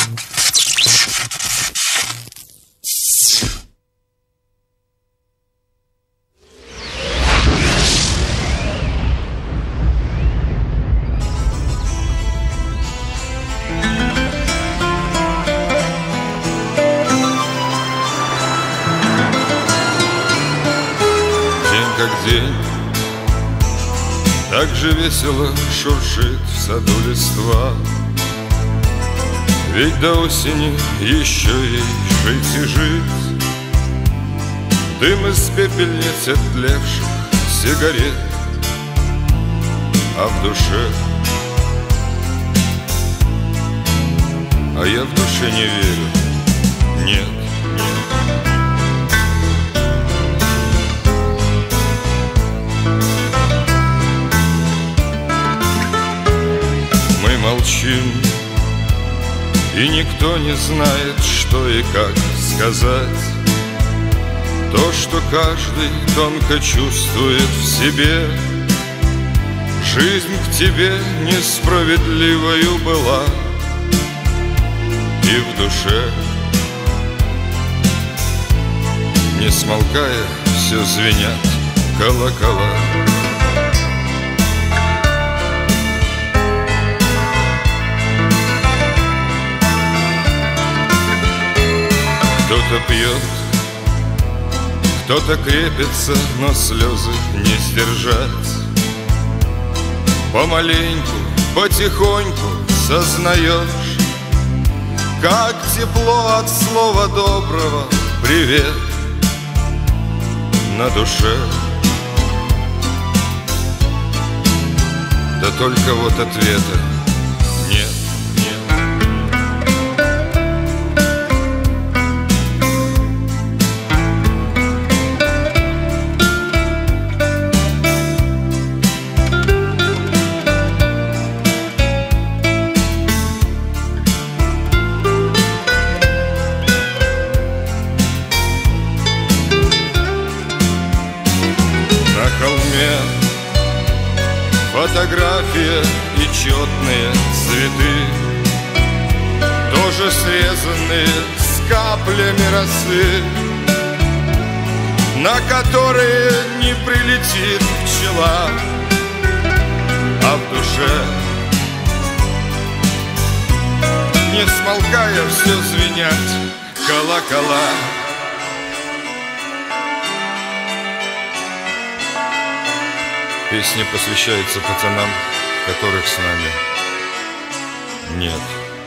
День так же весело шуршит в саду листва. Ведь до осени еще ей жить и жить. Дым из пепельниц оттлевших сигарет, а в душе, а я в душе не верю, нет. Молчим, и никто не знает, что и как сказать. То, что каждый тонко чувствует в себе. Жизнь к тебе несправедливою была, и в душе, не смолкая, все звенят колокола. Кто-то пьет, кто-то крепится, но слезы не сдержать. Помаленьку, потихоньку сознаешь, как тепло от слова доброго привет на душе. Да только вот ответа нет. Фотография и четные цветы, тоже срезанные с каплями росы, на которые не прилетит пчела, а в душе, не смолкая, все звенят колокола. Песня посвящается пацанам, которых с нами нет.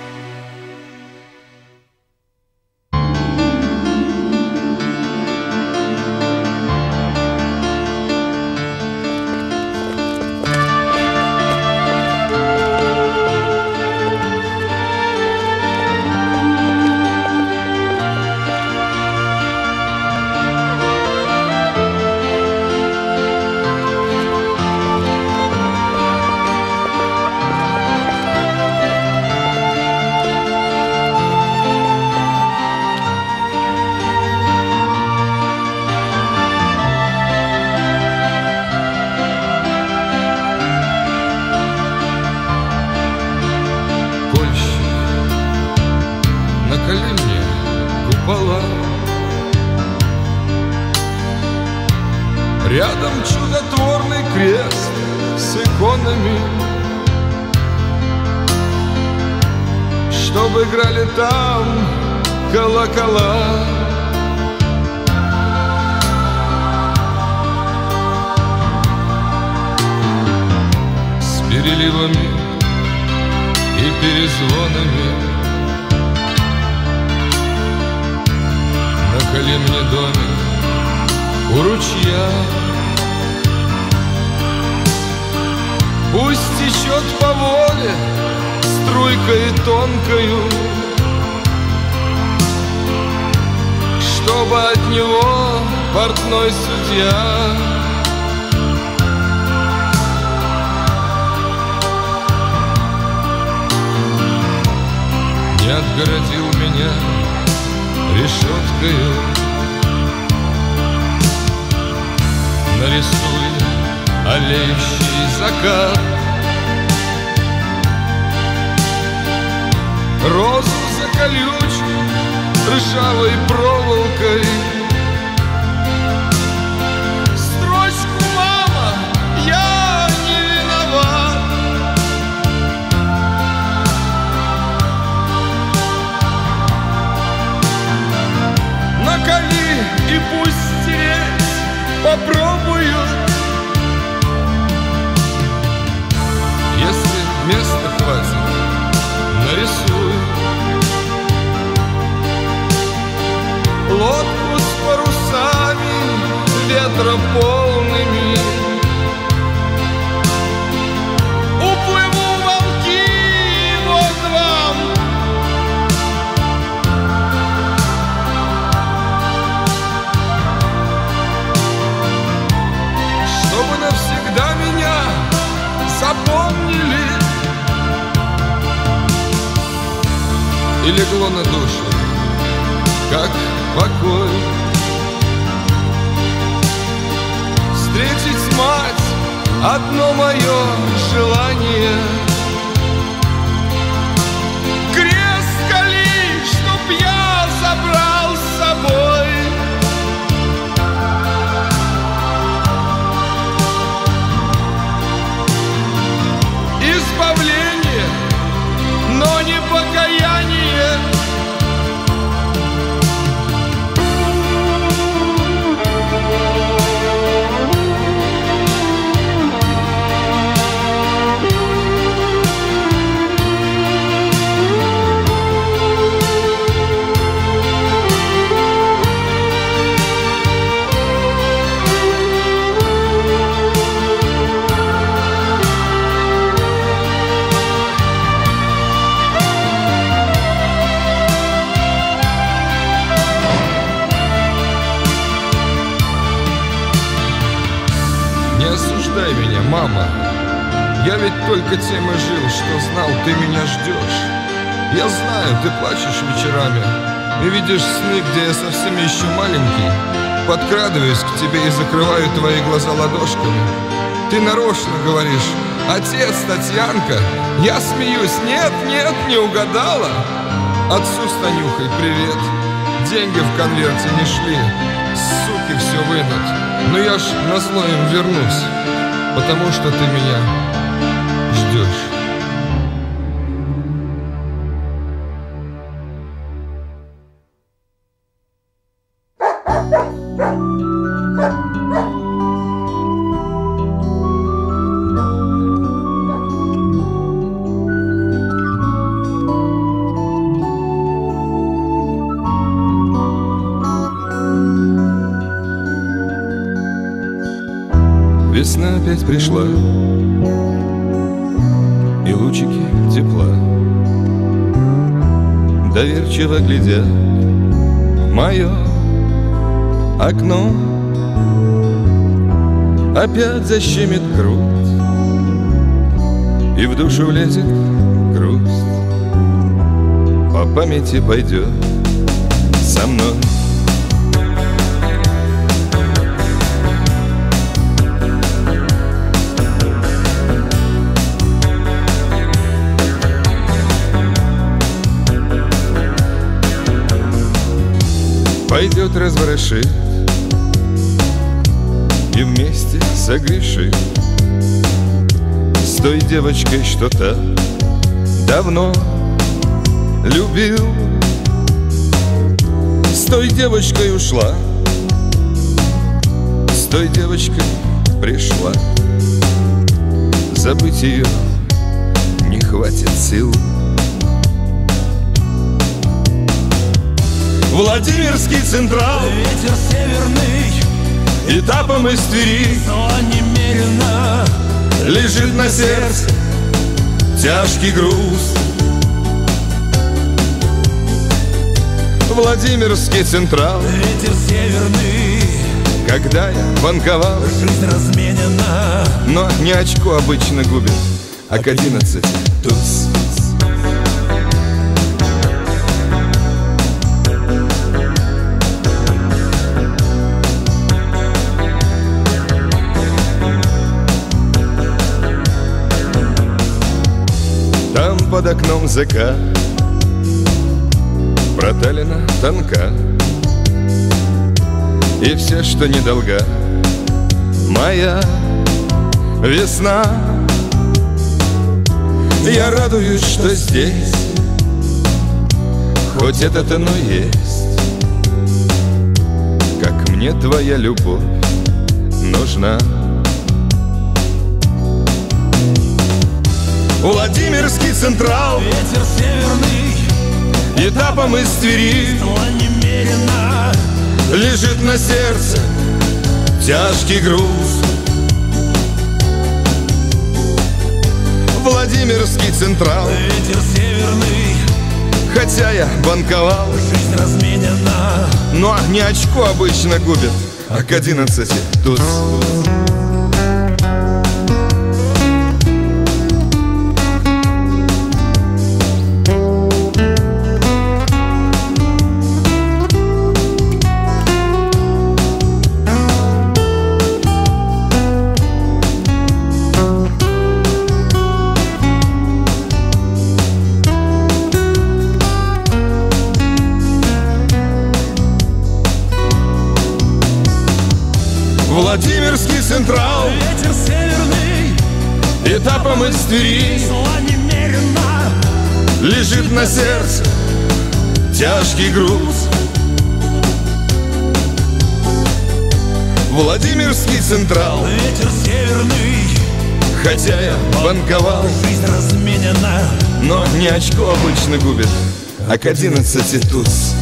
Рядом чудотворный крест с иконами, чтобы играли там колокола. С переливами и перезвонами наколи мне домик у ручья. Пусть течет по воле струйкой тонкою, чтобы от него портной судья не отгородил меня решеткою. Нарисуй олеющий закат, розу закат. колючей, ржавой проволокой. Строчку «Мама, я не виноват» накали и пусть стереть попробуют. Если места хватит, нарисую лодку с парусами, ветра полными. Уплыву в волки, вот вам. Чтобы навсегда меня запомнили. И легло на душу, как покой, встретить мать — одно мое желание. Крест кали, чтоб я забрал с собой. Избавление, но не покаяние. Не осуждай меня, мама. Я ведь только тем и жил, что знал, ты меня ждешь. Я знаю, ты плачешь вечерами и видишь сны, где я совсем еще маленький. Подкрадываюсь к тебе и закрываю твои глаза ладошками. Ты нарочно говоришь: отец, Татьянка. Я смеюсь: нет, нет, не угадала. Отцу с Танюхой привет. Деньги в конверте не шли, суки все вынут. Но я ж назло им вернусь, потому что ты меня ждешь. Весна опять пришла, и лучики тепла доверчиво глядят в мое окно. Опять защемит грудь, и в душу влезет грусть. По памяти пойдет со мной. Пойдет, разворошит и вместе согрешит с той девочкой, что так давно любил. С той девочкой ушла, с той девочкой пришла. Забыть ее не хватит сил. Владимирский Централ, ветер северный, этапом из Твери, но немерено лежит на сердце тяжкий груз. Владимирский Централ, ветер северный, когда я банковал, жизнь разменена, но не очко обычно губит, а к 11 туз. Там под окном закат, проталина тонка, и все, что недолга, моя весна. Я радуюсь, что здесь хоть это-то, но есть. Как мне твоя любовь нужна. Владимирский Централ, ветер северный, этапом из Твери, немерено лежит на сердце тяжкий груз. Владимирский Централ, ветер северный, хотя я банковал, жизнь разменена, но не очко обычно губит, а к 11 туз. Владимирский Централ, ветер северный, этапом из Твери, немерено лежит на сердце тяжкий груз. Владимирский Централ, ветер северный, хотя я банковал, жизнь разменена, но не очко обычно губит, а к 11 туз.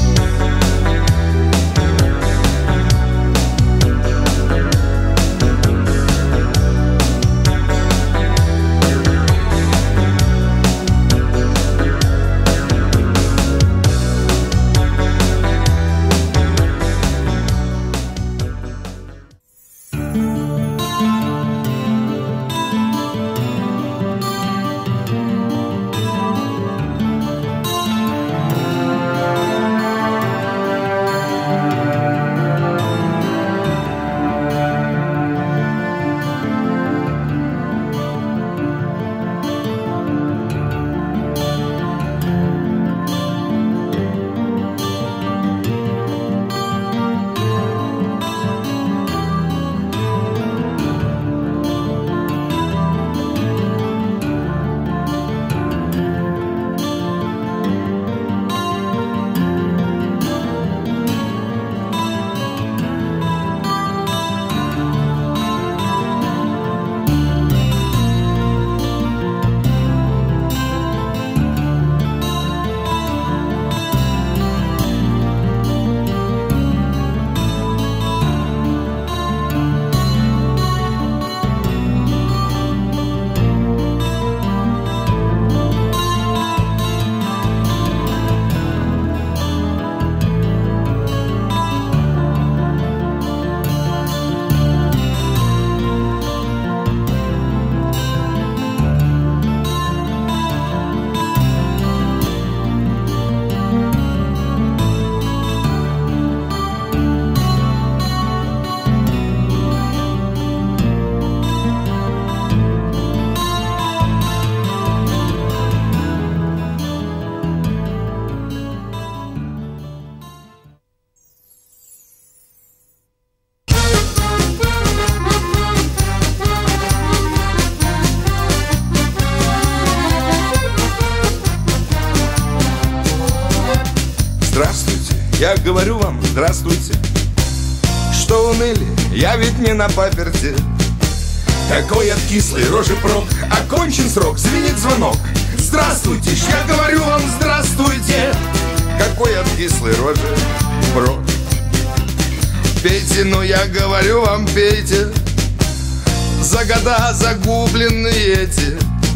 Здравствуйте, я говорю вам, здравствуйте. Что уныли, я ведь не на паперти. Какой от кислой рожи прок, окончен срок, звенит звонок. Здравствуйте, я говорю вам, здравствуйте. Какой от кислой рожи прок. Пейте, ну я говорю вам, пейте. За года загубленные эти.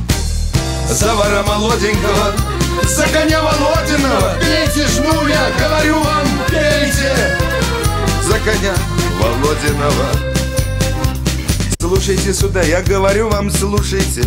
За вора молоденького, за коня Володиного. Пейте ж, ну я говорю вам, пейте. За коня Володиного. Слушайте сюда, я говорю вам, слушайте.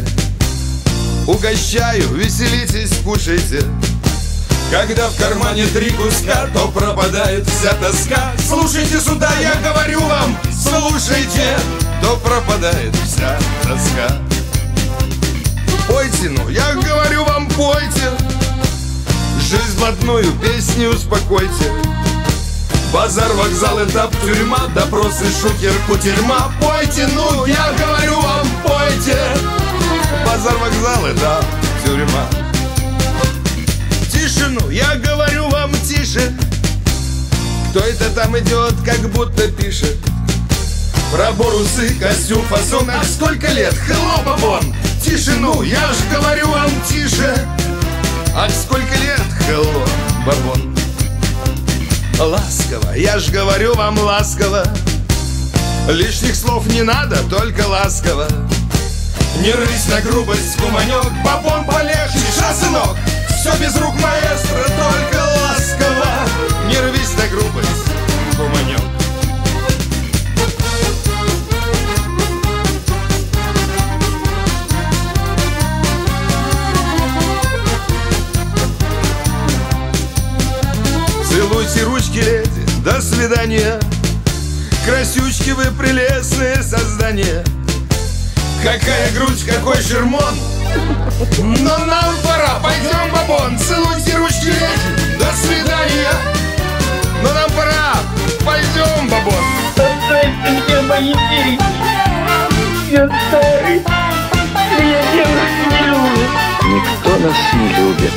Угощаю, веселитесь, кушайте. Когда в кармане 3 куска, то пропадает вся тоска. Слушайте сюда, я говорю вам, слушайте, то пропадает вся тоска. Пойте, ну, я говорю вам, пойте. Жизнь блатную песню успокойте. Базар, вокзал, этап, тюрьма, допросы, шухер, кутерьма. Пойте, ну, я говорю вам, пойте. Базар, вокзал, этап, тюрьма. Тише, ну, я говорю вам, тише. Кто это там идет, как будто пишет про борусы, костюм, фасон. Ах, сколько лет, hello, бабон. Тише, ну, я ж говорю вам, тише. Ах, сколько лет, hello, бабон. Ласково, я ж говорю вам ласково. Лишних слов не надо, только ласково. Не рысь на грубость, куманек. Бабон полегче, ша, сынок. Все без рук маэстро, только ласково. Не рвись на грубость, куманек. Целуйте ручки, леди, до свидания. Красючки вы, прелестные создания. Какая грудь, какой жермон. Но нам пора, пойдем, бабон. Целуйте ручки, леди, до свидания. Но нам пора, пойдем, бабон. Оставьте мне мои деньги. Я старый. Меня девушки не любят. Никто нас не любит.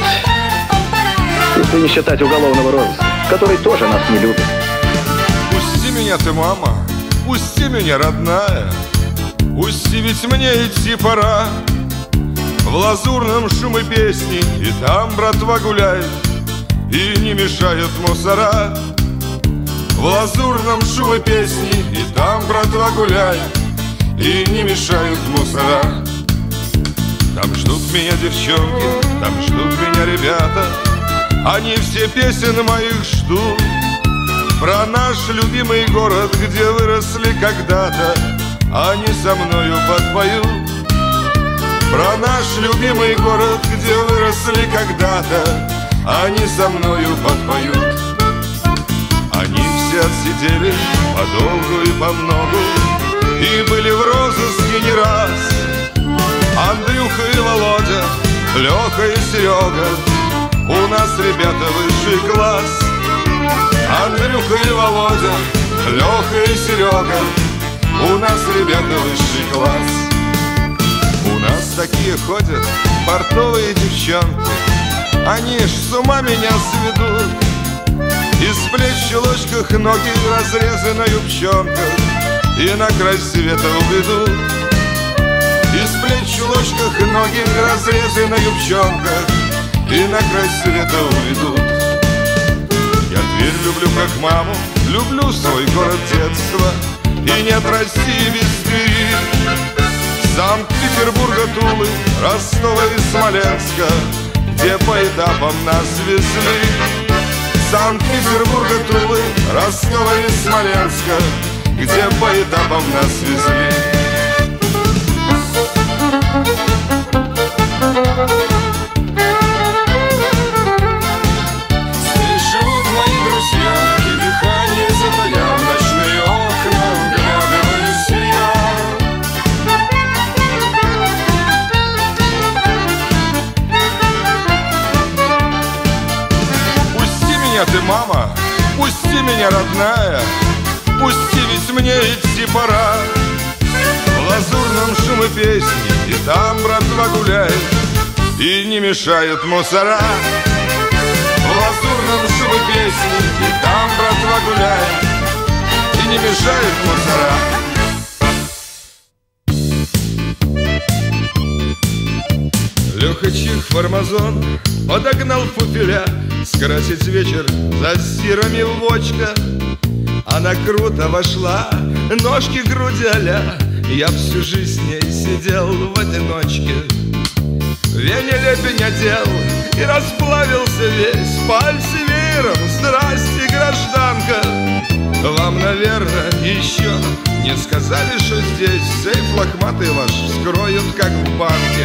Если не считать уголовного розыска, который тоже нас не любит. Пусти меня ты, мама, пусти меня, родная. Пусти, ведь мне идти пора. В лазурном шуме песни, и там братва гуляет, и не мешают мусора. В лазурном шуме песни, и там братва гуляет, и не мешают мусора. Там ждут меня девчонки, там ждут меня ребята. Они все песен моих ждут. Про наш любимый город, где выросли когда-то, они со мною подпоют. Про наш любимый город, где выросли когда-то, они со мною подпоют. Они все отсидели подолгу и помногу, и были в розыске не раз. Андрюха и Володя, Леха и Серега, у нас, ребята, высший класс. Андрюха и Володя, Леха и Серега, у нас, ребята, высший класс. У нас такие ходят портовые девчонки, они ж с ума меня сведут. Из плеч в чулочках, ноги разрезы на юбчонках, и на край света уведут. Из плеч в чулочках, ноги разрезы на юбчонках, и на край света уведут. Я Тверь люблю как маму, люблю свой город детства, и нет России без Твери. Санкт-Петербурга, Тулы, Ростова и Смоленска, где по этапам нас везли. Санкт-Петербурга, Тулы, Ростова и Смоленска, где по этапам нас везли. Здесь живут мои друзья, и дыхание затая в ночные окна, вглядываюсь я. Пусти меня ты, мама, пусти меня, родная, пусти, ведь мне идти пора. В лазурном шуме песни, и там братва гуляет, и не мешают мусора. В лазурном шуме песни, и там братва гуляет, и не мешают мусора. Леха чих фармазон подогнал фуфеля скрасить вечер за стирами вочка. Она круто вошла, ножки, груди а-ля. Я всю жизнь с ней сидел в одиночке. Вене лепень одел и расплавился весь, пальцы веером, здрасте, гражданка. Вам, наверное, еще не сказали, что здесь сейф лохматый ваш вскроют, как в банке.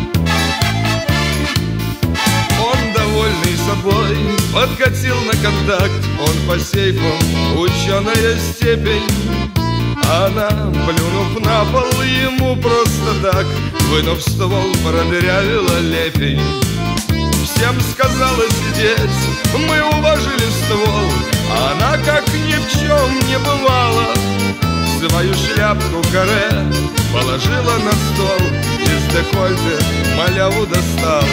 Он, довольный собой, подкатил на контакт. Он по сейфу ученая степень. Она, плюнув на пол, ему просто так, вынув ствол, продырявила лепень. В всем сказала сидеть. Мы уложили ствол, а она, как ни в чем не бывало, свою шляпку каре положила на стол, из декольте маляву достала.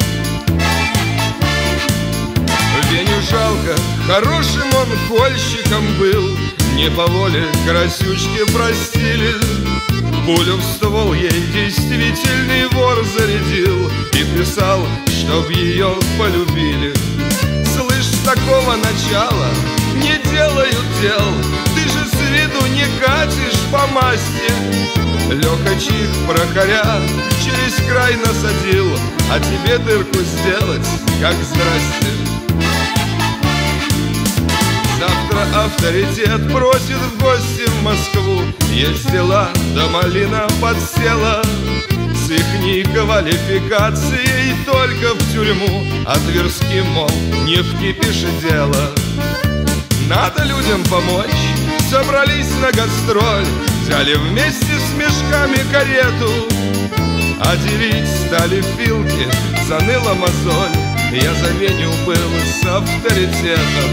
Веню жалко, хорошим он кольщиком был, не по воле красючки простили. Пулю в ствол ей действительный вор зарядил и писал, чтоб ее полюбили. Слышь, с такого начала не делают дел, ты же с виду не катишь по масти. Леха чих прокоря через край насадил, а тебе дырку сделать, как здрасте. Завтра авторитет просит в гости в Москву. Есть дела, да малина подсела. С ихней квалификацией только в тюрьму, а Тверским, мол, не в кипише дело. Надо людям помочь, собрались на гастроль, взяли вместе с мешками карету, а делить стали филки, заныла мозоль. Я за Веню был с авторитетом.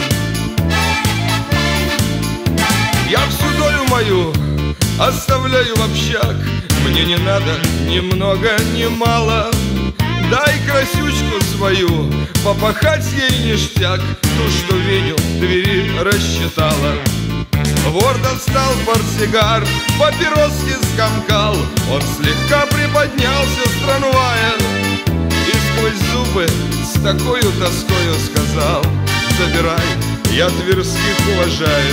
Я всю долю мою оставляю в общак. Мне не надо ни много, ни мало. Дай красючку свою, попахать ей ништяк, ту, что Веню в двери рассчитала. Вор достал портсигар, папироски скомкал. Он слегка приподнялся, странувая, и сквозь зубы с такою тоскою сказал: забирай, я Тверских уважаю.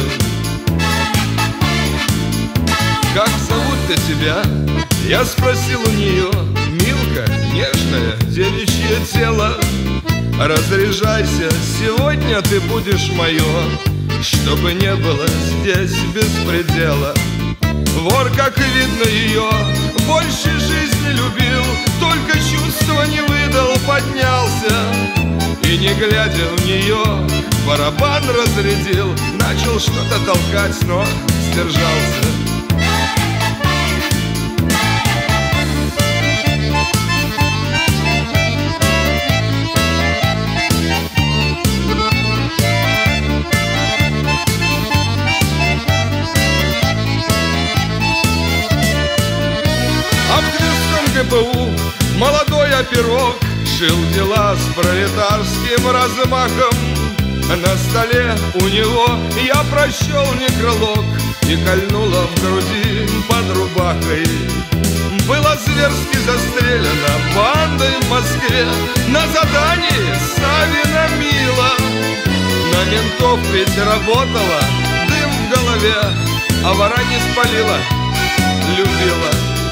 Как зовут-то тебя? Я спросил у нее. Милка, нежное девичье тело, разряжайся, сегодня ты будешь мое, чтобы не было здесь беспредела. Вор, как и видно, ее больше жизни любил, только чувства не выдал, поднялся и, не глядя в нее, барабан разрядил. Начал что-то толкать, но сдержался. ГПУ молодой оперок шил дела с пролетарским размахом. На столе у него я прочел некролог, и кольнуло в груди под рубахой. Была зверски застрелена бандой в Москве на задании Савина Мила. На ментов ведь работала, дым в голове, а вора не спалила, любила.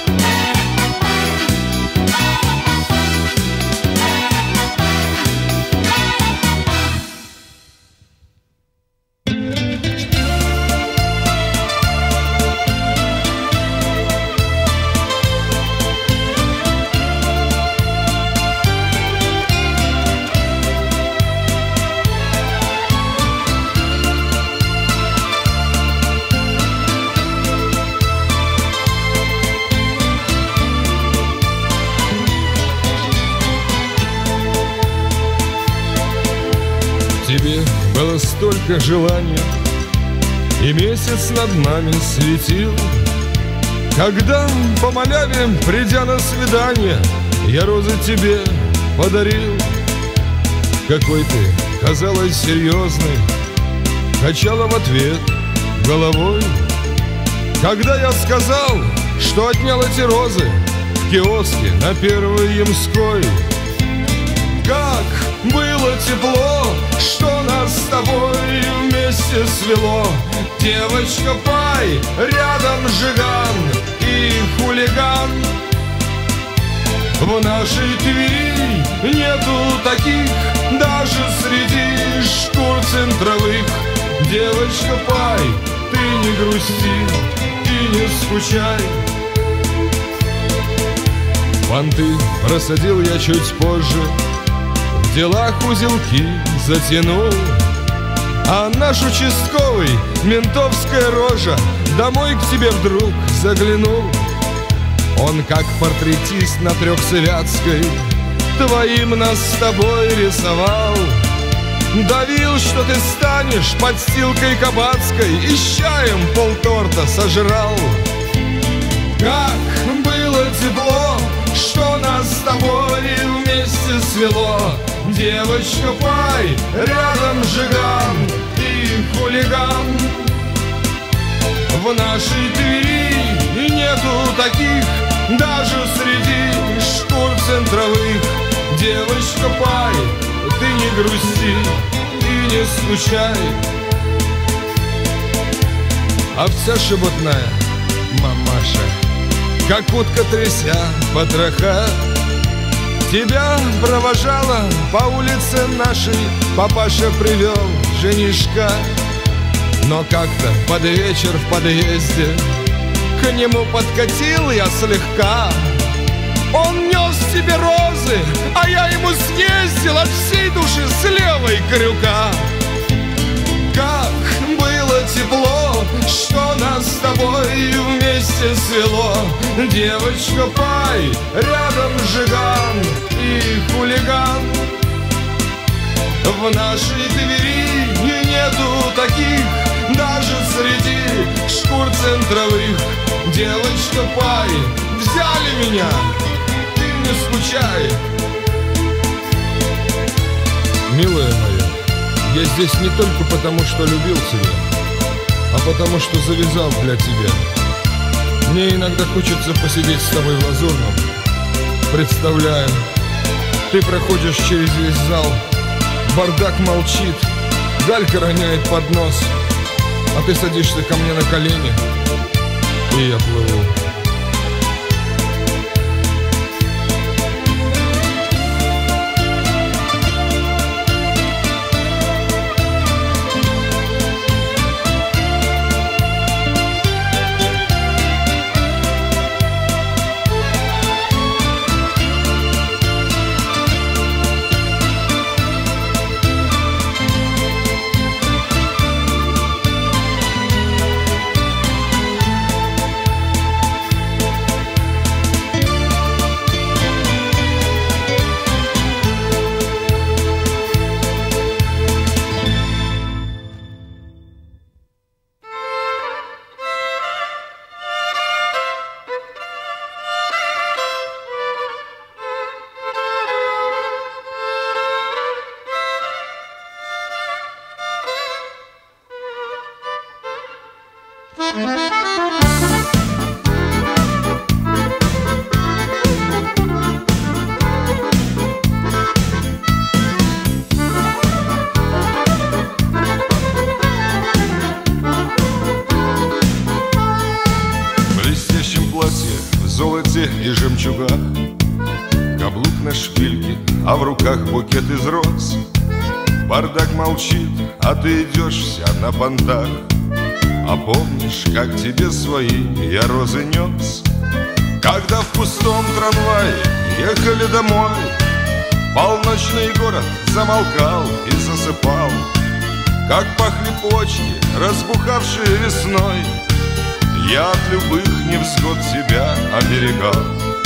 Тебе было столько желания, и месяц над нами светил. Когда по маляве, придя на свидание, я розы тебе подарил. Какой ты казалась серьезной, качала в ответ головой. Когда я сказал, что отнял эти розы в киоске на Первой Ямской. Как было тепло, что нас с тобой вместе свело. Девочка Пай, рядом Жиган и хулиган. В нашей Твери нету таких, даже среди шкур центровых. Девочка Пай, ты не грусти и не скучай. Понты просадил я чуть позже, в делах узелки затянул. А наш участковый, ментовская рожа, домой к тебе вдруг заглянул. Он, как портретист на Трехсвятской, твоим нас с тобой рисовал. Давил, что ты станешь подстилкой кабацкой, и с чаем полторта сожрал. Как было тепло, что нас с тобой вместе свело. Девочка, пай, рядом жиган и хулиган. В нашей Твери нету таких, даже среди шкур центровых. Девочка, пай, ты не грусти и не скучай. Овца шебутная, мамаша, как утка тряся потроха, тебя провожала по улице нашей. Папаша привел женишка. Но как-то под вечер в подъезде к нему подкатил я слегка. Он нес тебе розы, а я ему съездил от всей души с левой крюка. Как было тепло, что нас с тобой вместе свело. Девочка, пай, рядом жиган и хулиган. В нашей Твери нету таких, даже среди шкур центровых. Девочка, пай, взяли меня, ты не скучай. Милая моя, я здесь не только потому, что любил тебя, а потому, что завязал для тебя. Мне иногда хочется посидеть с тобой в Лазурном. Представляю, ты проходишь через весь зал, бардак молчит, Галька роняет поднос, а ты садишься ко мне на колени, и я плыву. И жемчугах, каблук на шпильке, а в руках букет из роз. Бардак молчит, а ты идешь вся на понтах. А помнишь, как тебе свои я розы нес? Когда в пустом трамвае ехали домой, полночный город замолкал и засыпал. Как пахли почки, разбухавшие весной, я от любых невзгод тебя оберегал.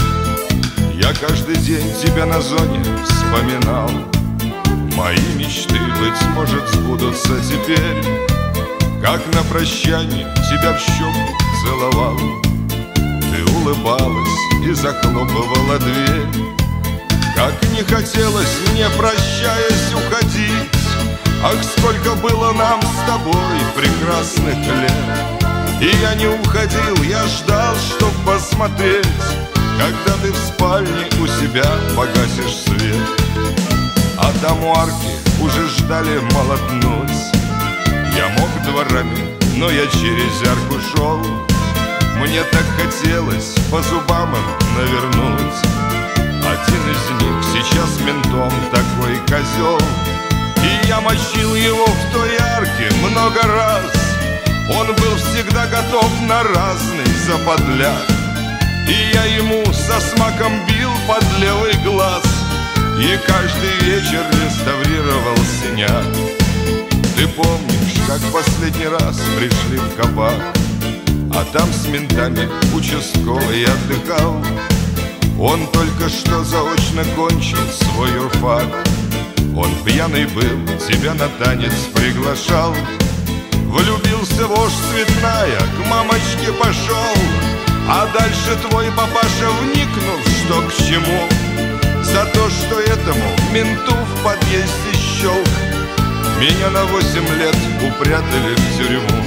Я каждый день тебя на зоне вспоминал. Мои мечты, быть может, сбудутся теперь. Как на прощание тебя в щеку целовал. Ты улыбалась и захлопывала дверь. Как не хотелось мне, прощаясь, уходить. Ах, сколько было нам с тобой прекрасных лет. И я не уходил, я ждал, чтоб посмотреть, когда ты в спальне у себя погасишь свет. А там у арки уже ждали молотнуть. Я мог дворами, но я через арку шел. Мне так хотелось по зубам им навернуть. Один из них сейчас ментом такой козел. И я мочил его в той арке много раз. Он был всегда готов на разный заподляк. И я ему со смаком бил под левый глаз. И каждый вечер реставрировал синяк. Ты помнишь, как последний раз пришли в кабак, а там с ментами участковый отдыхал. Он только что заочно кончил свой юрфак. Он пьяный был, тебя на танец приглашал. Влюбился вошь цветная, к мамочке пошел. А дальше твой папаша вникнул, что к чему. За то, что этому менту в подъезде щелк, меня на 8 лет упрятали в тюрьму.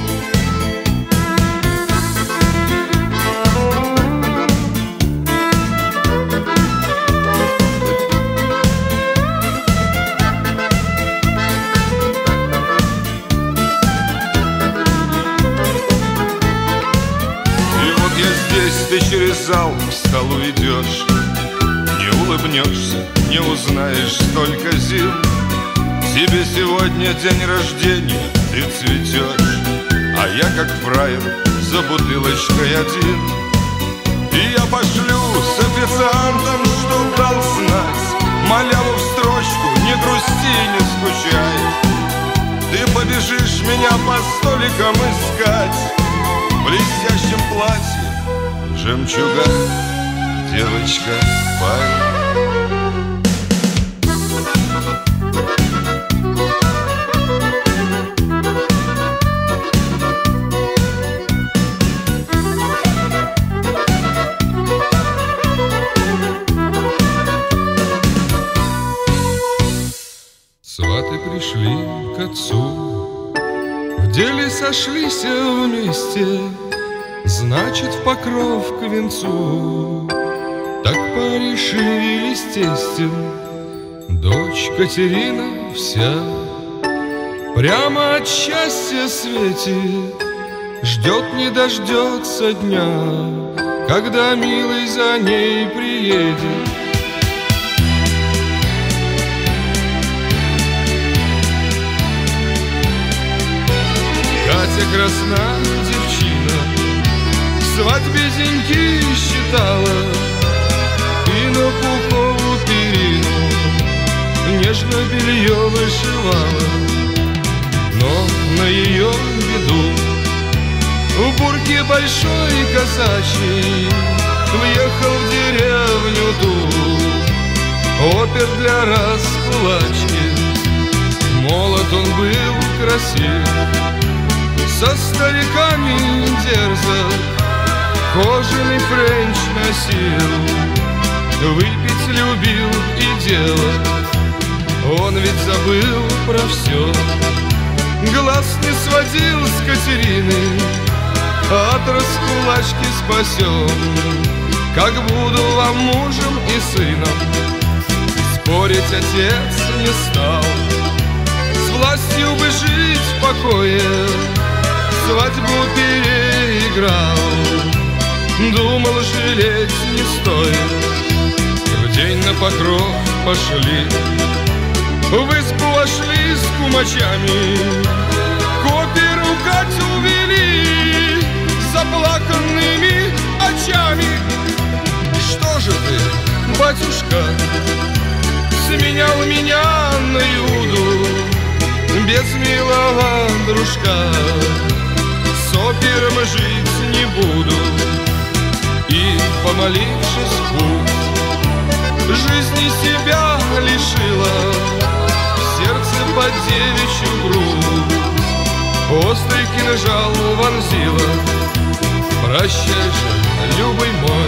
Ты через зал к столу идешь, не улыбнешься, не узнаешь столько зим. Тебе сегодня день рождения, ты цветешь, а я как фраер за бутылочкой один. И я пошлю с официантом, чтоб дал знать, маляву в строчку, не грусти, не скучай. Ты побежишь меня по столикам искать в блестящем платье, жемчуга, девочка, парень. Сваты пришли к отцу, в деле сошлись вместе, значит, в покров к венцу. Так порешили с тестем. Дочь Катерина вся прямо от счастья светит, ждет не дождется дня, когда милый за ней приедет. Катя красна девчина, к свадьбе деньги считала и на пуховую перину нежно белье вышивала. Но на ее беду в бурке большой казачий въехал в деревню ту опер для раскулачки. Молод он был красив, со стариками дерзок, кожаный френч носил, выпить любил и делать. Он ведь забыл про все, глаз не сводил с Катерины, от раскулачки спасен. Как буду вам мужем и сыном, спорить отец не стал. С властью бы жить в покое, свадьбу переиграл. Думал, жалеть не стоит. В день на покров пошли, в избу вошли с кумачами, к оперу Катю увели заплаканными очами. Что же ты, батюшка, сменял меня на Иуду без милого дружка? С опером жить не буду. И, помолившись в путь, жизни себя лишила, в сердце под девичью грудь острый кинжал вонзила. Прощай же, любый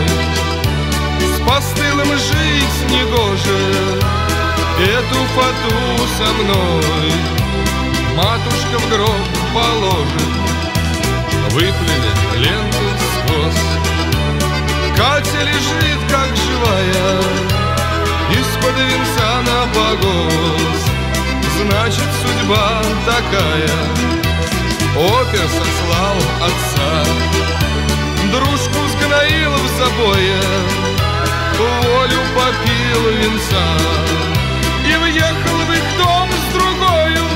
мой, с постылым жить негоже, эту фату со мной матушка в гроб положит. Выплели ленту сквозь, Катя лежит как живая, из-под венца на погост. Значит, судьба такая. Опер сослал отца, дружку сгноил в забое, волю попил венца и въехал в их дом с другою.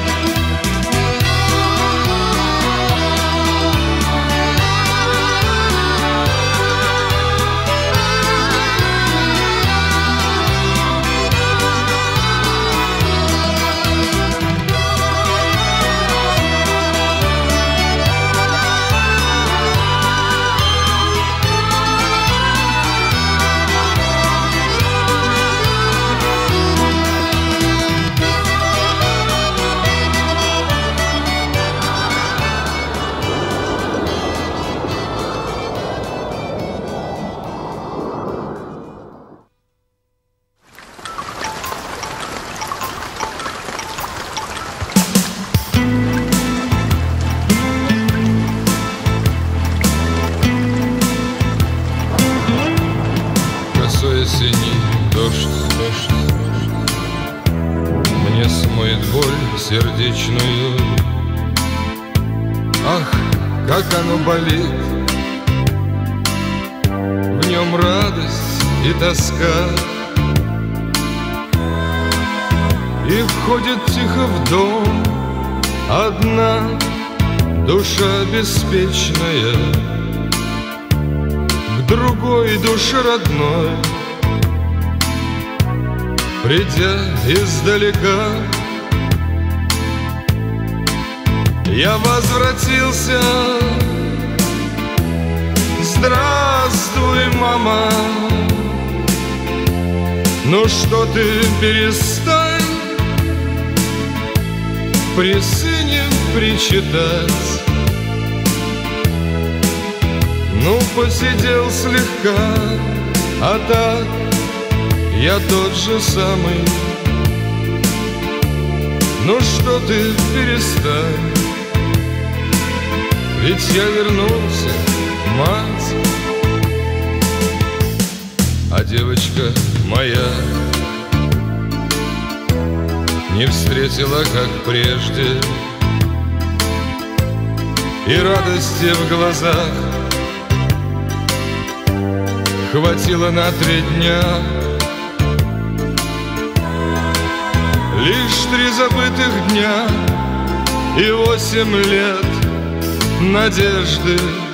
смоет боль сердечную. Ах, как оно болит, в нем радость и тоска. И входит тихо в дом одна душа беспечная к другой душе родной, придя издалека. Я возвратился. Здравствуй, мама. Ну что ты, перестань при сыне причитать. Ну, посидел слегка, а так я тот же самый. Ну что ты, перестань, ведь я вернулся, мать. А девочка моя не встретила, как прежде, и радости в глазах хватило на 3 дня. Лишь 3 забытых дня и 8 лет надежды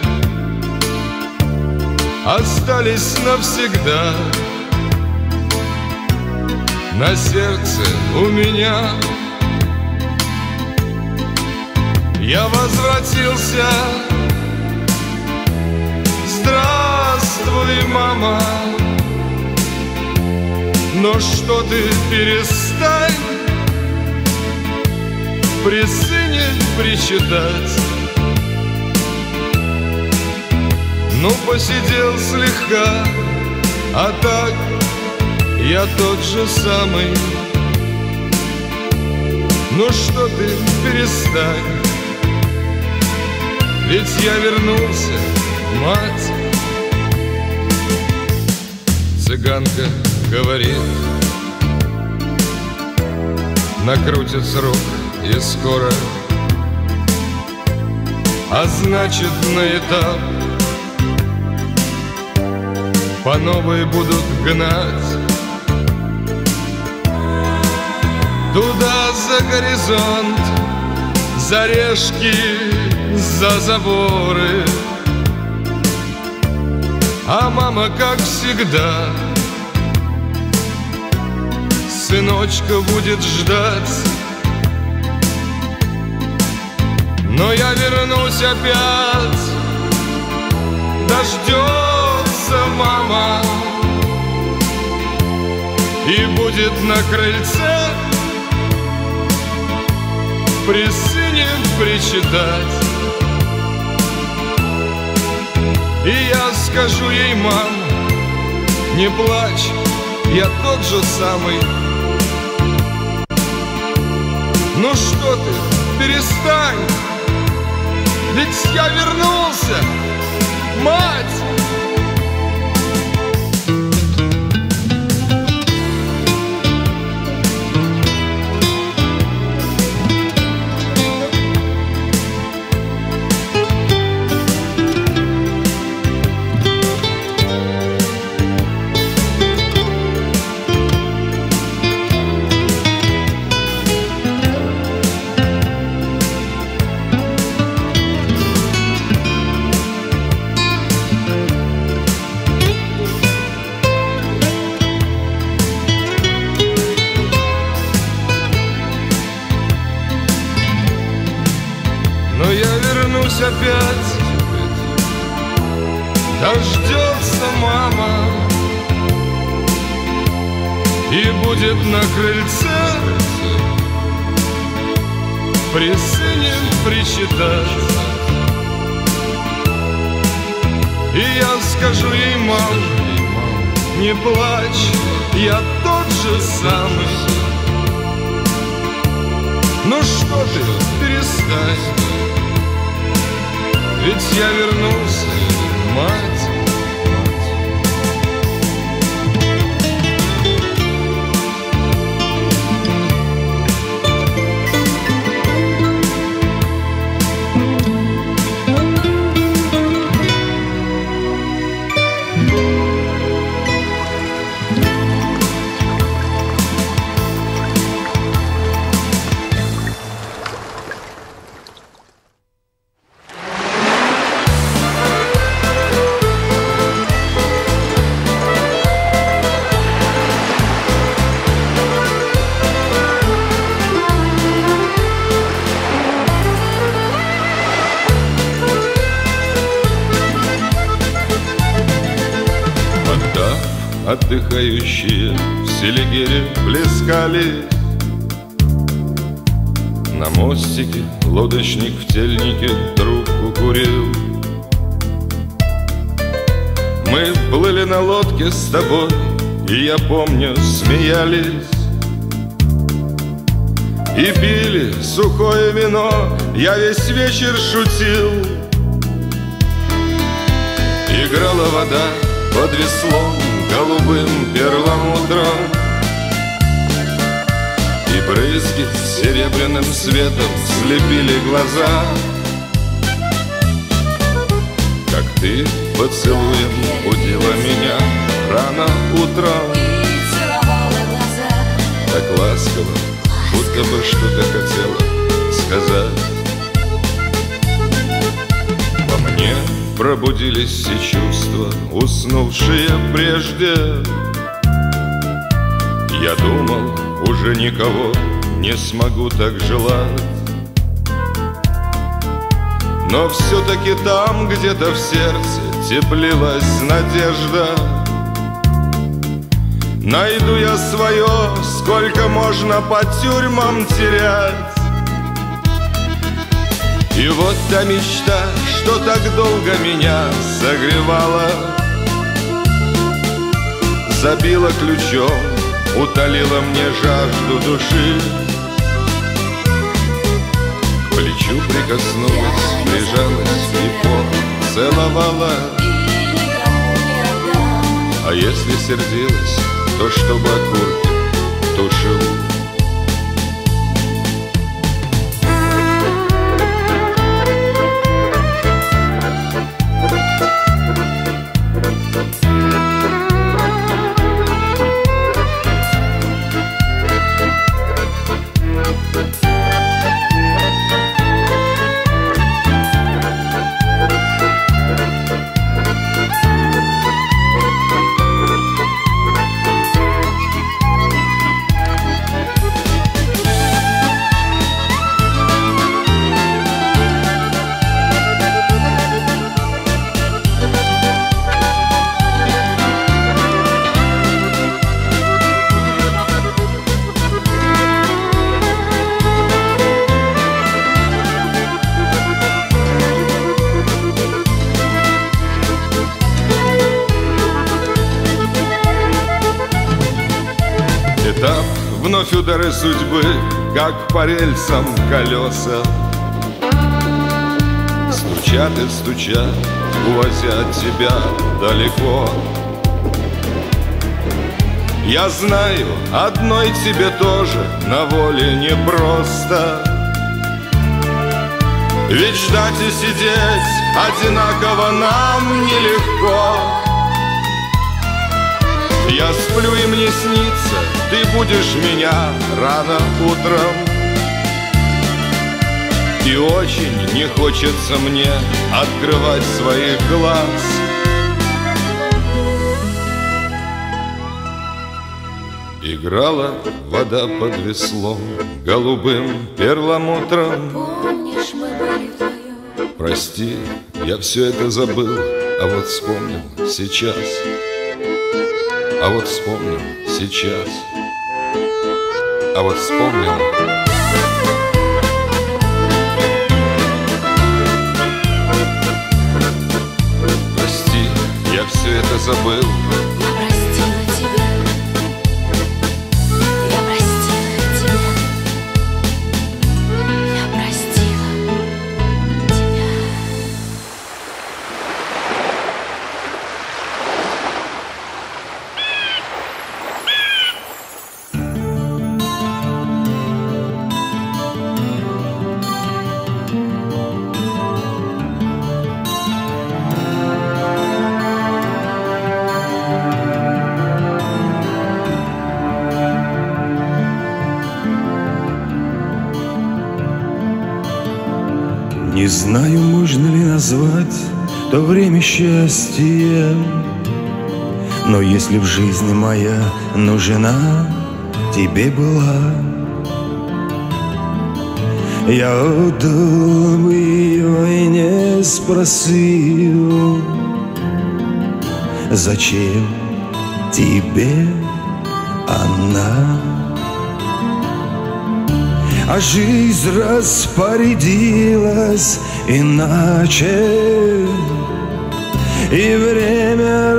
остались навсегда на сердце у меня. Я возвратился. Здравствуй, мама. Но что ты, перестань при сыне причитать. Ну, посидел слегка, а так я тот же самый. Ну что ты, перестань, ведь я вернулся, мать. Цыганка говорит, накрутит срок и скоро, а значит, на этап по новой будут гнать. Туда за горизонт, за решки, за заборы. А мама, как всегда, сыночка будет ждать. Но я вернусь опять, дождется мама, и будет на крыльце при сыне причитать. И я скажу ей, мам, не плачь, я тот же самый. Ну что ты, перестань, ведь я вернулся, мать. Но я вернусь опять, дождется мама, и будет на крыльце при сыне причитать. И я скажу ей, мам, не плачь, я тот же самый. Ну что ты, перестань, ведь я вернулся, мать. отдыхающие в Селигере плескались. На мостике лодочник в тельнике трубку курил. Мы плыли на лодке с тобой, и я помню, смеялись и пили сухое вино. Я весь вечер шутил. Играла вода под веслом голубым перламутром, и брызги серебряным светом слепили глаза. Как ты поцелуем будила меня рано утром, так ласково, будто бы что-то хотела сказать. Во мне пробудились все чувства, уснувшие прежде. Я думал, уже никого не смогу так желать. Но все-таки там, где-то в сердце теплилась надежда. Найду я свое, сколько можно по тюрьмам терять. И вот та мечта, что так долго меня согревала, забила ключом, утолила мне жажду души. К плечу прикоснулась, прижалась и поцеловала. А если сердилась, то чтобы окурки тушил. Этап, вновь удары судьбы, как по рельсам колеса, стучат и стучат, увозя тебя далеко. Я знаю, одной тебе тоже на воле непросто, ведь ждать и сидеть одинаково нам нелегко. Я сплю и мне снится, ты будешь меня рано утром, и очень не хочется мне открывать своих глаз. Играла вода под веслом голубым перламутром. Помнишь, мы были вдвоем? Прости, я все это забыл, а вот вспомнил сейчас. А вот вспомнил сейчас. А вот вспомнил. Прости, я все это забыл. Я простила тебя. Я простила тебя. Я простила тебя. Не знаю, можно ли назвать то время счастьем, но если в жизни моя нужна тебе была, я отдал бы ее и не спросил, зачем тебе она. А жизнь распорядилась иначе, и время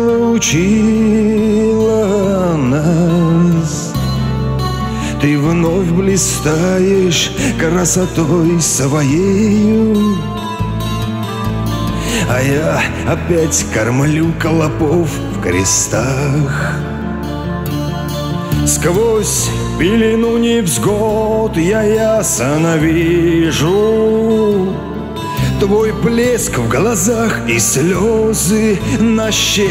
разлучило нас. Ты вновь блистаешь красотой своею, а я опять кормлю клопов в крестах. Сквозь пелену невзгод я ясно вижу твой блеск в глазах и слезы на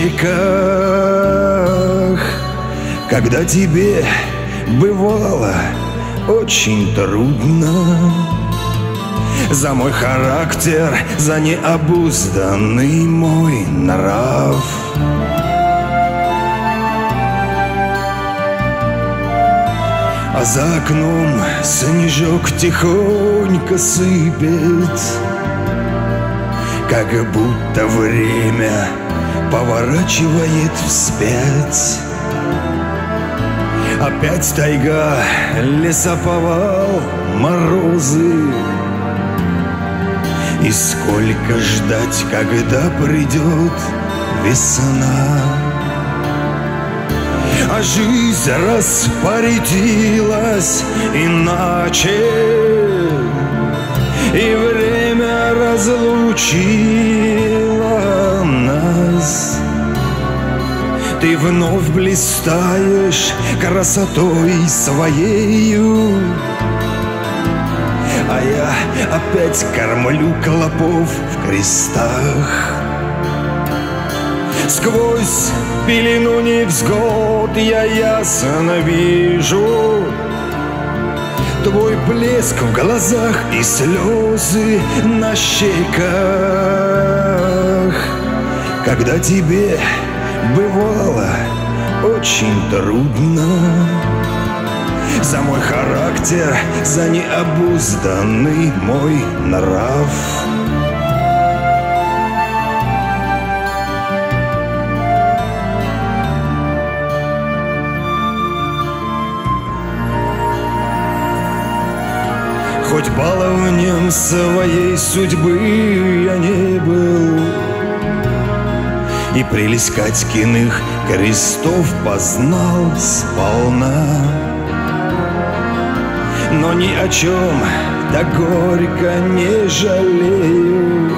щеках. Когда тебе бывало очень трудно за мой характер, за необузданный мой нрав. А за окном снежок тихонько сыпет, как будто время поворачивает вспять. Опять тайга, лесоповал, морозы. И сколько ждать, когда придет весна? А жизнь распорядилась иначе, и время разлучило нас. Ты вновь блистаешь красотой своею, а я опять кормлю клопов в крестах. Сквозь пелену невзгод я ясно вижу твой блеск в глазах и слезы на щеках. Когда тебе бывало очень трудно за мой характер, за необузданный мой нрав. Хоть баловнем своей судьбы я не был, и прелесть Катькиных крестов познал сполна, но ни о чем так горько не жалею,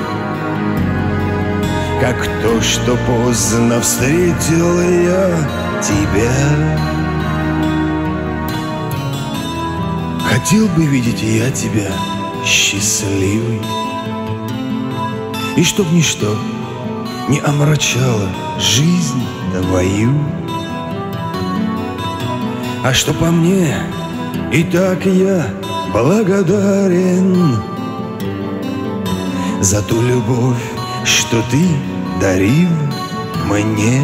как то, что поздно встретил я тебя. Хотел бы видеть я тебя счастливой, и чтоб ничто не омрачало жизнь твою. А что по мне, и так я благодарен за ту любовь, что ты дарил мне.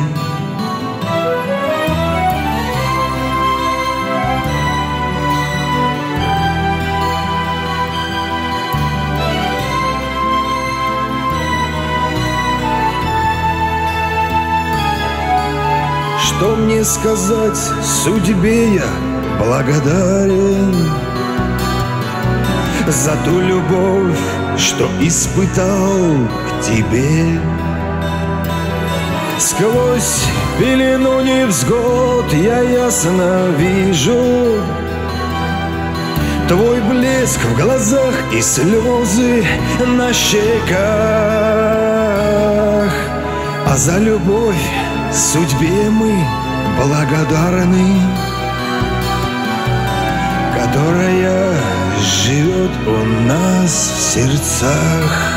Что мне сказать судьбе, я благодарен за ту любовь, что испытал к тебе. Сквозь пелену невзгод я ясно вижу твой блеск в глазах и слезы на щеках. А за любовь судьбе мы благодарны, которая живет у нас в сердцах.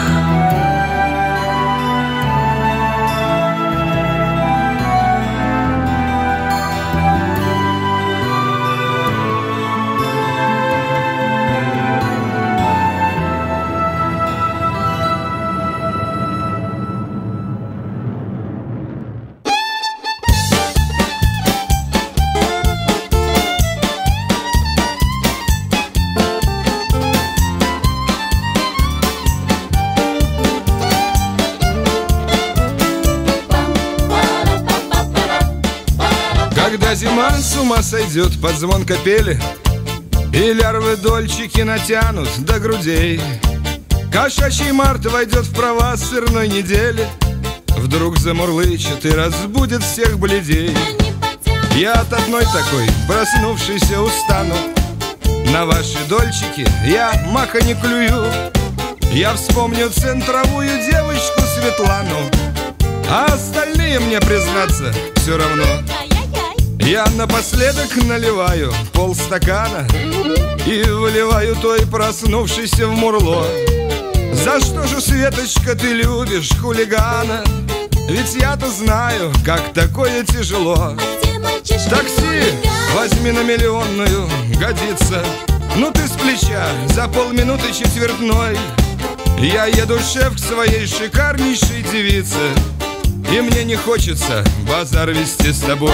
ума сойдет под звон капели, и лярвы дольчики натянут до грудей. Кошачий март войдет в права сырной недели, вдруг замурлычет и разбудит всех бледей. Я от одной такой, проснувшейся, устану. На ваши дольчики я маха не клюю. Я вспомню центровую девочку Светлану, а остальные, мне признаться, все равно. Я напоследок наливаю полстакана и выливаю той проснувшейся в мурло. За что же, Светочка, ты любишь хулигана? Ведь я-то знаю, как такое тяжело. Такси возьми на миллионную, годится. Ну ты с плеча за полминуты четвертной. Я еду, шеф, к своей шикарнейшей девице, и мне не хочется базар вести с тобой.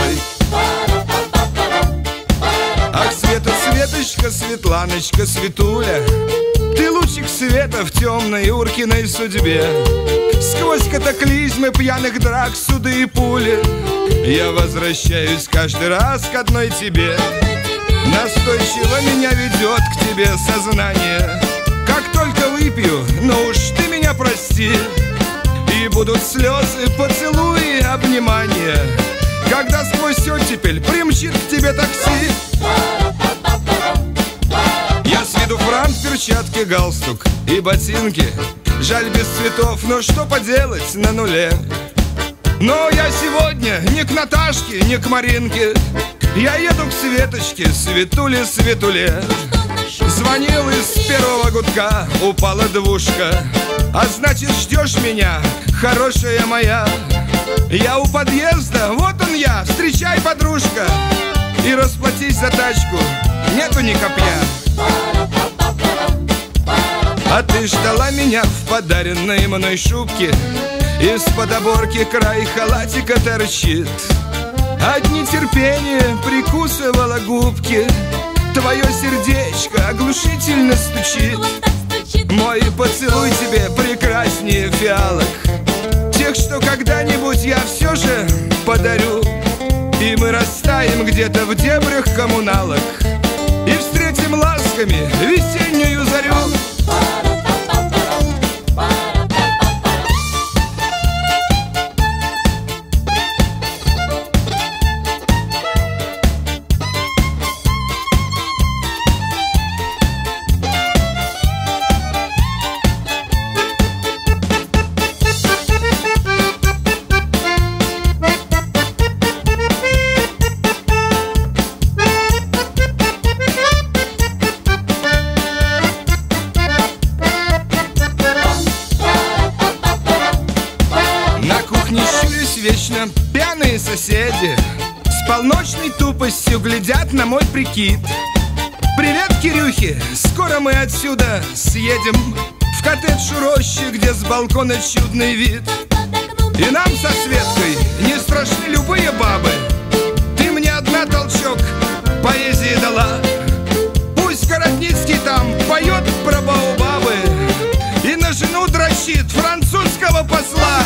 Ах, Света, Светочка, Светланочка, Светуля, ты лучик света в темной Уркиной судьбе. Сквозь катаклизмы пьяных драк, суды и пули я возвращаюсь каждый раз к одной тебе. Настойчиво меня ведет к тебе сознание. Как только выпью, ну уж ты меня прости, и будут слезы, поцелуи, обнимания, когда сквозь оттепель примчит к тебе такси. Я с виду франк, перчатки, галстук и ботинки. Жаль, без цветов, но что поделать, на нуле. Но я сегодня не к Наташке, не к Маринке. Я еду к Светочке, Светуле, Светуле. Звонил из первого гудка, упала двушка. А значит, ждешь меня, хорошая моя. Я у подъезда, вот он я, встречай, подружка. И расплатись за тачку, нету ни копья. А ты ждала меня в подаренной мной шубке. Из-под оборки край халатика торчит. От нетерпения прикусывала губки. Твое сердечко оглушительно стучит. Мой поцелуй тебе прекраснее фиалок, тех, что когда-нибудь я все же подарю. И мы растаем где-то в дебрях коммуналок и встретим ласками весеннюю зарю. Вечно пьяные соседи с полночной тупостью глядят на мой прикид. Привет, Кирюхи, скоро мы отсюда съедем в коттедж у рощи, где с балкона чудный вид. И нам со Светкой не страшны любые бабы. Ты мне одна толчок поэзии дала. Пусть Городницкий там поет про баобабы и на жену дрочит французского посла.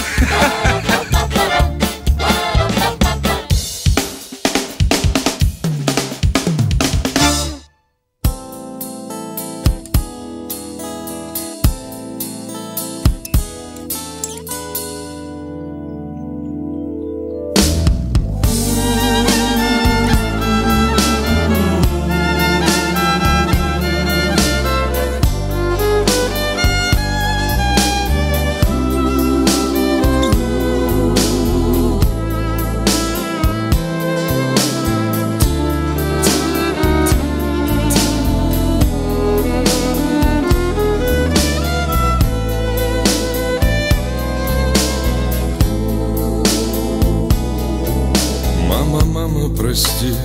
Прости,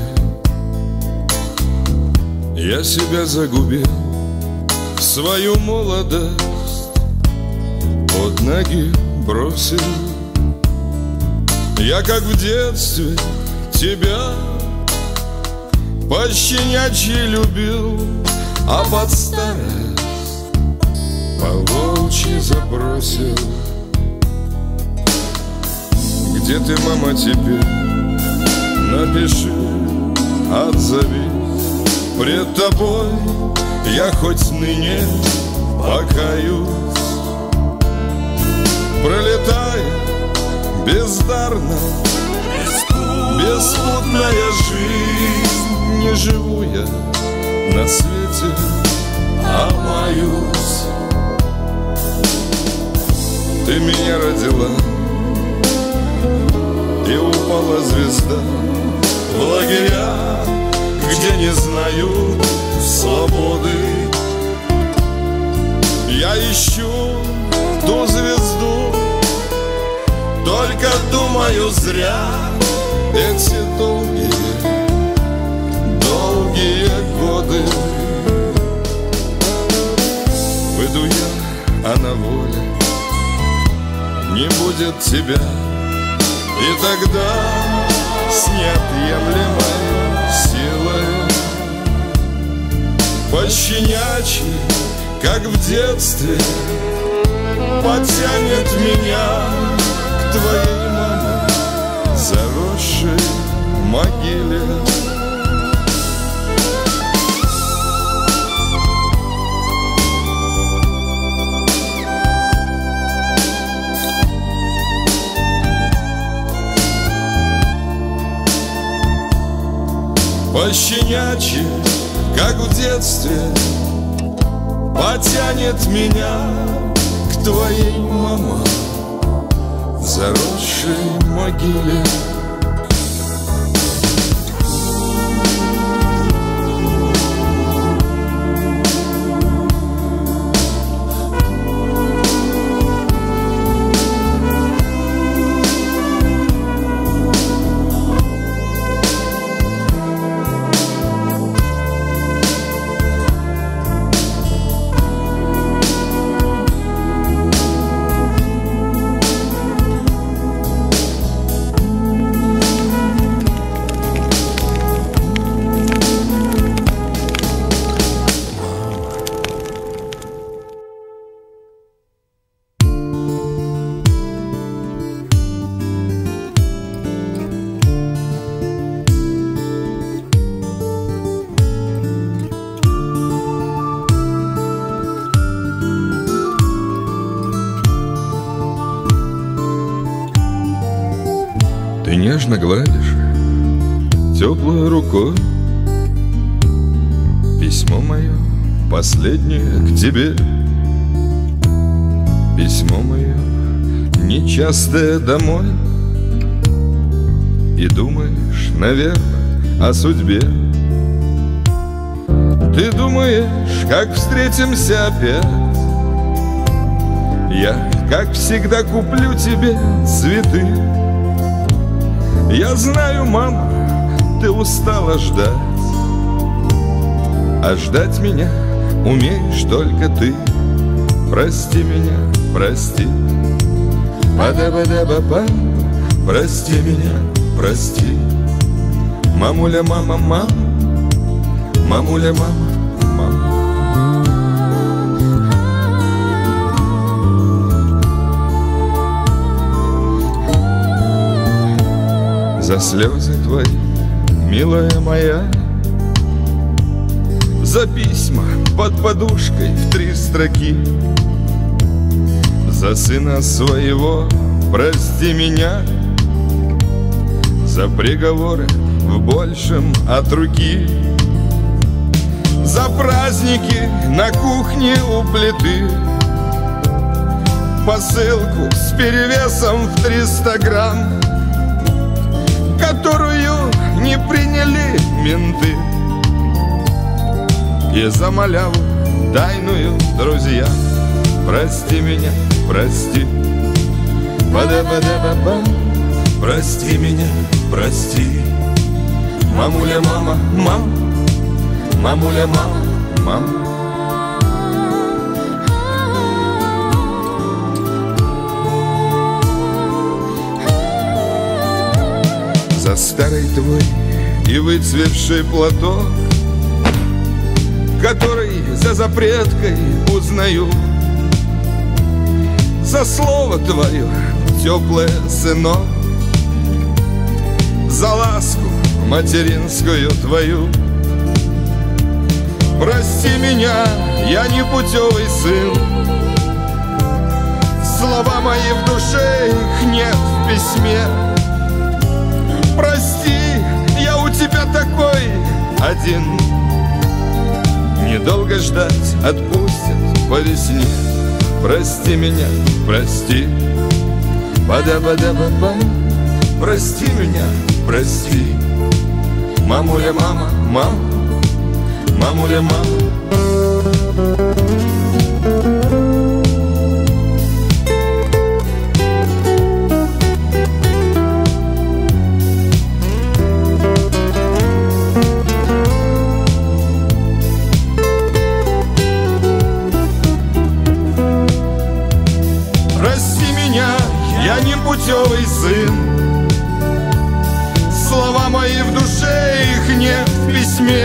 я себя загубил, свою молодость под ноги бросил. Я, как в детстве, тебя пощенячьи любил, а под старость по-волчьи забросил. Где ты, мама, теперь? Напиши отзовись. Пред тобой я хоть ныне покаюсь, пролетая бездарно, беспутная жизнь. Не живу я на свете, а маюсь. Ты меня родила, и упала звезда в лагеря, где не знают свободы. Я ищу ту звезду, только думаю зря. Эти долгие годы выйду я, а на воле не будет тебя. И тогда с неотъемлемой силой пощенячьи, как в детстве, потянет меня к твоей, мама, заросшей могиле. Пощенячьи, как в детстве, потянет меня к твоей, мама, заросшей могиле. Ты нежно гладишь теплой рукой письмо мое последнее к тебе. Письмо мое нечастое домой. И думаешь, наверное, о судьбе. Ты думаешь, как встретимся опять. Я, как всегда, куплю тебе цветы. Я знаю, мама, ты устала ждать, а ждать меня умеешь только ты. Прости меня, прости. Ба-да-ба-да-ба-ба. Прости меня, прости. Мамуля, мама, мама. Мамуля, мама, мама. За слезы твои, милая моя, за письма под подушкой в 3 строки, за сына своего прости меня, за приговоры в большем от руки, за праздники на кухне у плиты, посылку с перевесом в 300 грамм, которую не приняли менты, и за маляву тайную друзья. Прости меня, прости. Ба-да-ба-да-ба-бам. Прости меня, прости. Мамуля, мама, мам. Мамуля, мама, мам. За старый твой и выцветший платок, который за запреткой узнаю, за слово твое теплое, сынок, за ласку материнскую твою. Прости меня, я не путевый сын. Слова мои в душе, их нет в письме. Прости, я у тебя такой один. Недолго ждать, отпустят по весне. Прости меня, прости. Бада-бада-ба-бам. Прости меня, прости. Мамуля, мама, мам. Мамуля, мама. Непутевый сын. Слова мои в душе, их нет в письме.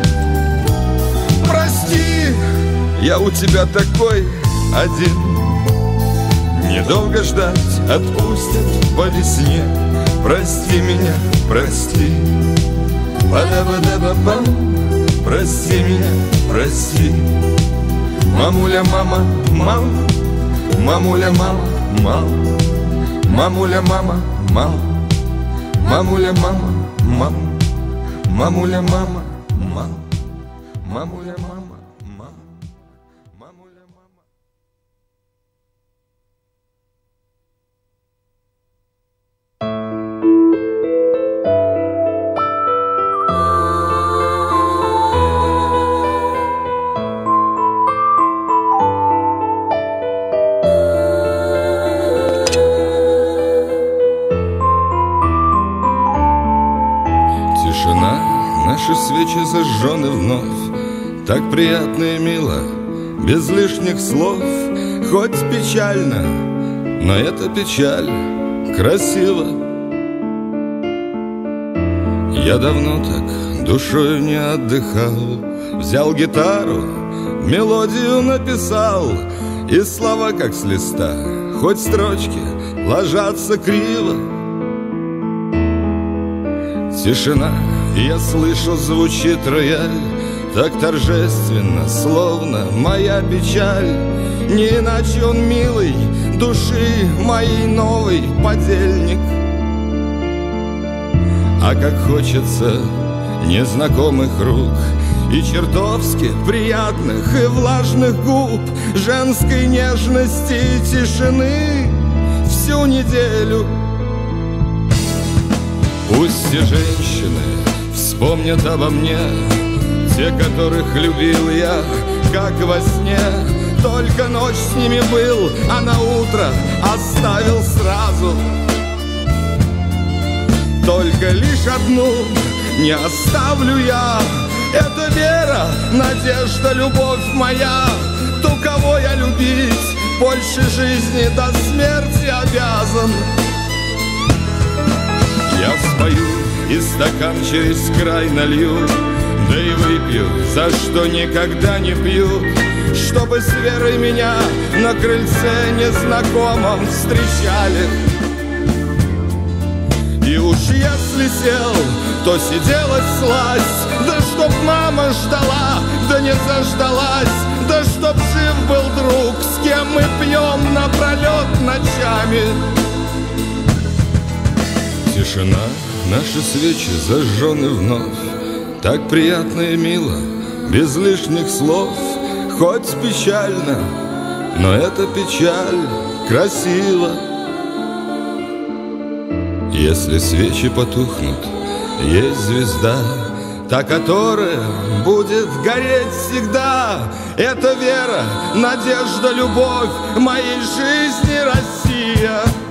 Прости, я у тебя такой один. Недолго ждать, отпустят по весне. Прости меня, прости. Бада-бада-ба-бам. Прости меня, прости. Мамуля, мама, мам. Мамуля, мама, мам. Мамуля, мама, мам. Мамуля, мама, мам. Мамуля, мама, мам. Мамуля, мама, мам. Мамуля, мама. Наши свечи зажжены вновь, так приятно и мило, без лишних слов. Хоть печально, но эта печаль красиво. Я давно так душою не отдыхал. Взял гитару, мелодию написал, и слова как с листа, хоть строчки ложатся криво. Тишина, я слышу, звучит рояль, так торжественно, словно моя печаль. Не иначе он милый, души моей новый подельник. А как хочется незнакомых рук и чертовски приятных и влажных губ, женской нежности и тишины всю неделю. Пусть все женщины вспомнят обо мне, те, которых любил я, как во сне. Только ночь с ними был, а на утро оставил сразу. Только лишь одну не оставлю я. Это вера, надежда, любовь моя. Ту, кого я любить больше жизни до смерти обязан. Я спою и стакан через край налью, да и выпью, за что никогда не пью, чтобы с верой меня на крыльце незнакомом встречали. И уж если сел, то сидела всласть, да чтоб мама ждала, да не заждалась, да чтоб жив был друг, с кем мы пьем напролет ночами. Тишина, наши свечи зажжены вновь, так приятно и мило, без лишних слов. Хоть печально, но эта печаль красива. Если свечи потухнут, есть звезда, та, которая будет гореть всегда. Это вера, надежда, любовь моей жизни, Россия.